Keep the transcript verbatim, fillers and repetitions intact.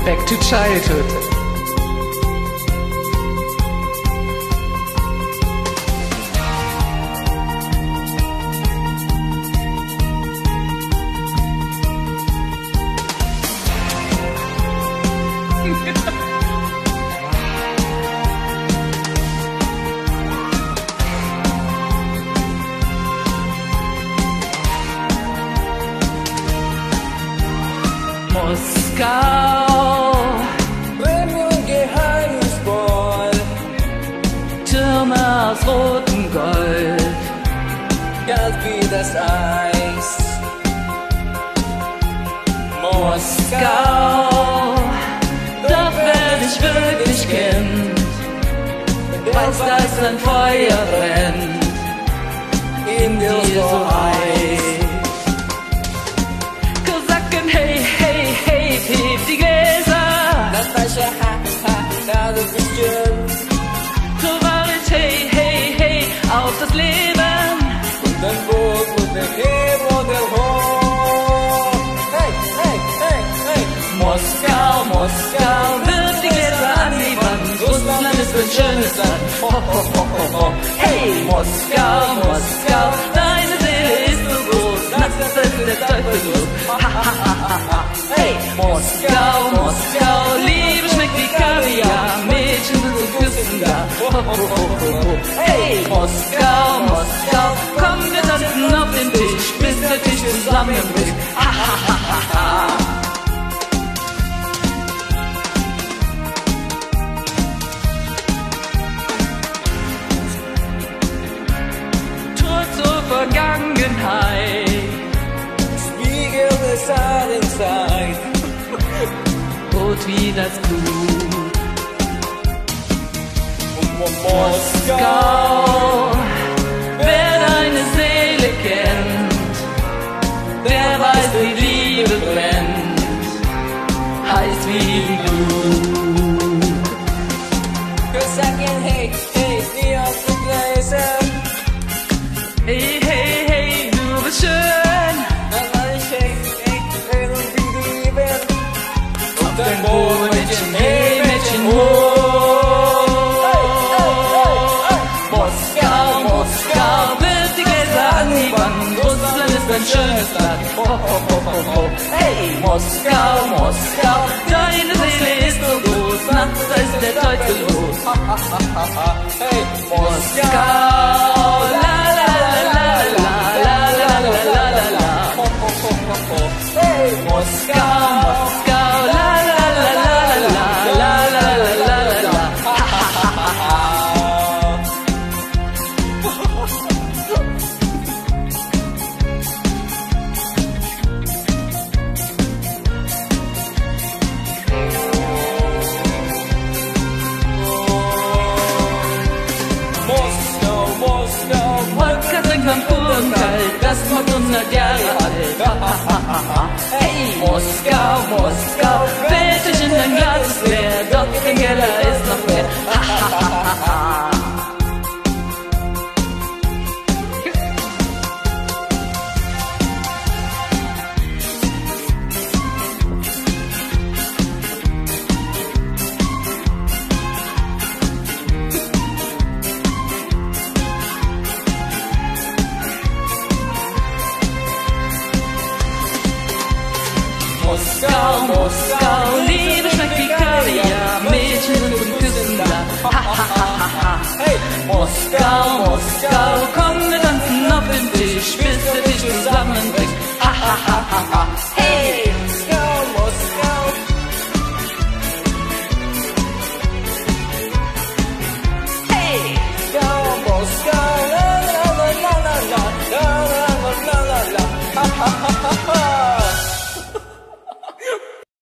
Back to childhood. Moskau, Premium-Geheimnisball, Türme aus rotem Gold, kalt wie das Eis. Moskau, doch wer dich wirklich kennt, weiß, dass ein Feuer brennt in dir so heiß. Kosaken, hey, hey, hey, heb die Gläser. Natascha, ha, ha, na du bist schön. Tovarich, hey, hey, hey, auf das Leben. Und dann Burg und der Hebel und der Hof. Hey, hey, hey, hey. Moskau, Moskau, wirf die Gläser an die Wand. Russland ist ein schönes Land. Ho, ho, ho, ho, ho. Hey, Moskau, Moskau, deine Seele ist so groß. Nachts ist der Teufel los. Ha, ha, ha, ha, ha. Hey, Moskau, Moskau, Liebe schmeckt wie Kaviar. Mädchen sind zum Küssen da. Ho, ho, ho, ho, ho. Hey, Moskau, Moskau, komm, wir tanzen auf den Tisch, bis der Tisch zusammenbricht. Ha, ha, ha, ha, ha. Vergangenheit, Spiegel des Ahnenzeit, rot wie das Blut. Moskau, wer deine Seele kennt, der weiß, wie Liebe brennt, heiß wie Blut. Kosaken, hey, hey, die auf den Gläsern. Hey, hey, hey, du bist schön. Und ein Mädchen, hey, Mädchen, hoch. Moskau, Moskau, wirf die Gläser an die Wand. Russland ist ein schönes Land. Ho, ho, ho, ho, ho. Hey, Moskau, Moskau, deine Seele ist so groß. Nachts ist der Teufel los. Hey, Moskau, la la la la la la la la la la la. hey, Moskau, Moskau, la la la la la la la la la la la. Moskau, Moskau, Wodka trinkt man pur und kalt, das macht hundert Jahre alt. Hey, Moskau, Moskau, Weltisch in dein Glas ist leer, doch im Keller ist noch mehr. Moskau, Moskau, Liebe schmeckt wie Kaviar, Mädchen sind zum Küssen da. Ha, ha, ha, ha, ha. hey, Moskau, Moskau, komm.